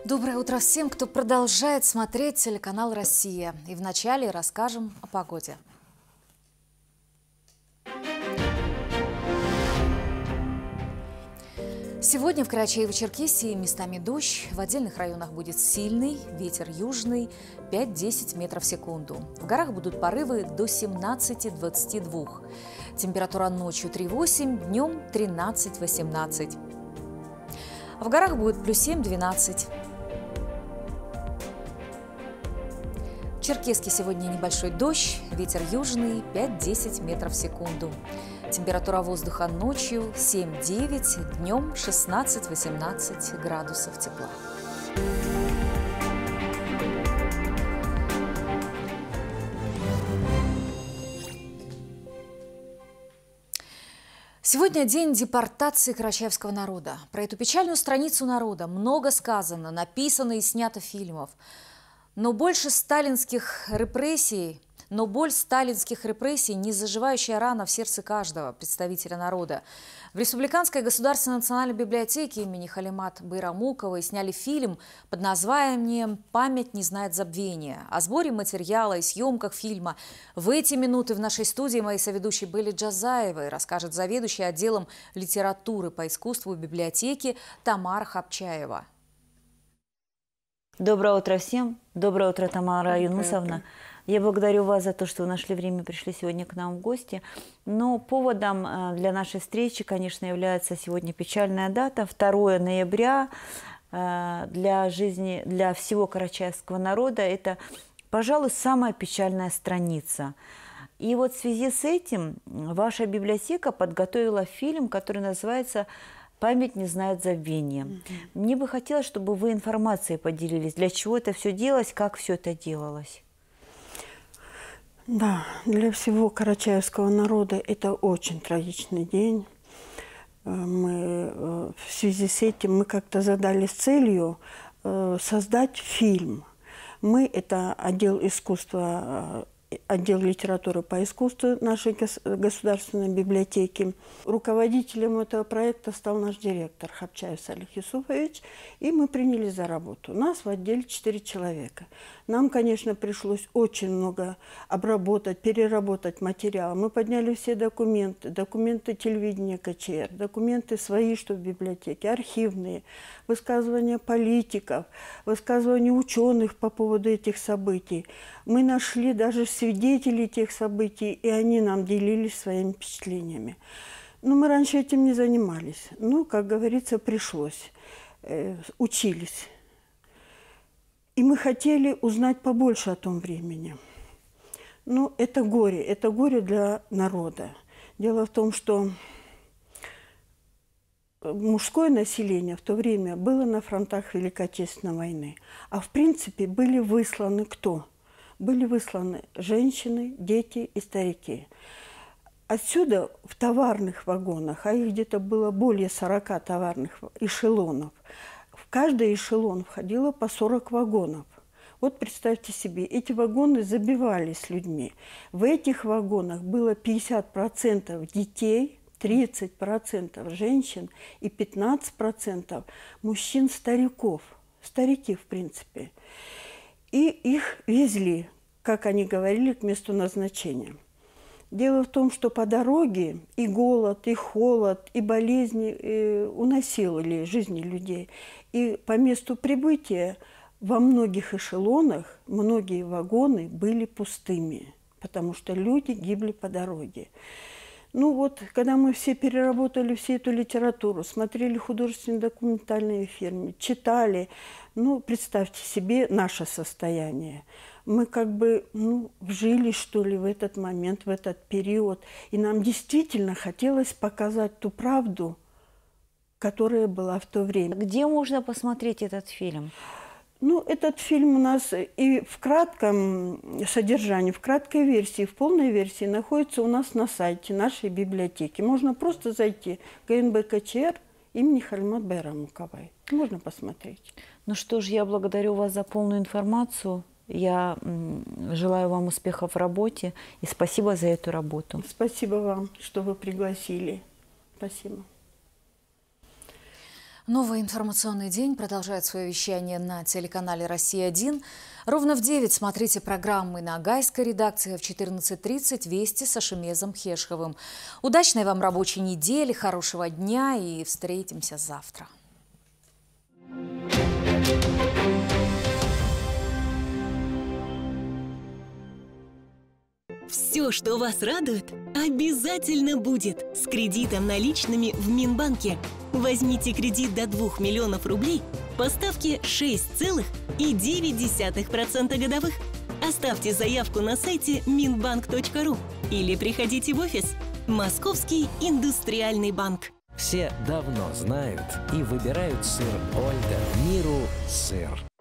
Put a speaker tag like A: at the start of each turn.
A: Доброе утро всем, кто продолжает смотреть телеканал «Россия». И вначале расскажем о погоде. Сегодня в Карачаево-Черкесии местами дождь, в отдельных районах будет сильный, ветер южный 5–10 метров в секунду. В горах будут порывы до 17–22. Температура ночью 3–8, днем 13–18. В горах будет +7– 12. В Черкесске сегодня небольшой дождь, ветер южный 5–10 метров в секунду. Температура воздуха ночью 7–9, днем 16–18 градусов тепла. Сегодня день депортации карачаевского народа. Про эту печальную страницу народа много сказано, написано и снято фильмов. Но боль сталинских репрессий не заживающая рана в сердце каждого представителя народа. В Республиканской государственной национальной библиотеке имени Халимат Байрамуковой сняли фильм под названием «Память не знает забвения». О сборе материала и съемках фильма в эти минуты в нашей студии моей соведущей Белли Джазаевой расскажет заведующая отделом литературы по искусству библиотеки Тамара Хапчаева.
B: Доброе утро всем. Доброе утро, Тамара Юнусовна. Я благодарю вас за то, что вы нашли время и пришли сегодня к нам в гости. Но поводом для нашей встречи, конечно, является сегодня печальная дата, 2 ноября. Для жизни, для всего карачаевского народа это, пожалуй, самая печальная страница. И вот в связи с этим ваша библиотека подготовила фильм, который называется «Память не знает забвения». Мне бы хотелось, чтобы вы информацией поделились, для чего это все делалось, как все это делалось.
C: Да, для всего карачаевского народа это очень трагичный день. В связи с этим мы как-то задались целью создать фильм. Мы – это отдел искусства, отдел литературы по искусству нашей государственной библиотеки. Руководителем этого проекта стал наш директор Хапчаев Салих Юсуфович, и мы принялись за работу. У нас в отделе 4 человека. Нам, конечно, пришлось очень много обработать, переработать материал. Мы подняли все документы, документы телевидения КЧР, документы свои, что в библиотеке, архивные, высказывания политиков, высказывания ученых по поводу этих событий. Мы нашли даже свидетелей тех событий, и они нам делились своими впечатлениями. Но мы раньше этим не занимались. Ну, как говорится, пришлось. Учились. И мы хотели узнать побольше о том времени. Ну, это горе для народа. Дело в том, что мужское население в то время было на фронтах Великой Отечественной войны. А в принципе были высланы кто? Были высланы женщины, дети и старики. Отсюда в товарных вагонах, а их где-то было более 40 товарных эшелонов, в каждый эшелон входило по 40 вагонов. Вот представьте себе, эти вагоны забивались людьми. В этих вагонах было 50% детей, 30% женщин и 15% мужчин-стариков. Старики, в принципе. И их везли, как они говорили, к месту назначения. Дело в том, что по дороге и голод, и холод, и болезни уносили жизни людей. И по месту прибытия во многих эшелонах многие вагоны были пустыми, потому что люди гибли по дороге. Ну вот, когда мы все переработали всю эту литературу, смотрели художественные документальные фильмы, читали, ну, представьте себе наше состояние. Мы как бы, вжились, что ли, в этот момент, в этот период. И нам действительно хотелось показать ту правду, которая была в то время.
B: Где можно посмотреть этот фильм?
C: Ну, этот фильм у нас и в кратком содержании, в краткой версии, в полной версии находится у нас на сайте нашей библиотеки. Можно просто зайти ГНБ КЧР имени Халимат Байрамуковой. Можно посмотреть.
B: Ну что ж, я благодарю вас за полную информацию. Я желаю вам успехов в работе и спасибо за эту работу.
C: Спасибо вам, что вы пригласили. Спасибо.
A: Новый информационный день продолжает свое вещание на телеканале «Россия-1». Ровно в 9 смотрите программы на гайской редакции, в 14:30 «Вести» с Ашемезом Хешховым. Удачной вам рабочей недели, хорошего дня и встретимся завтра.
D: Все, что вас радует, обязательно будет с кредитом наличными в Минбанке. Возьмите кредит до 2 миллионов рублей по ставке 6,9% годовых. Оставьте заявку на сайте minbank.ru или приходите в офис. Московский индустриальный банк.
E: Все давно знают и выбирают сыр Ольга. Миру сыр.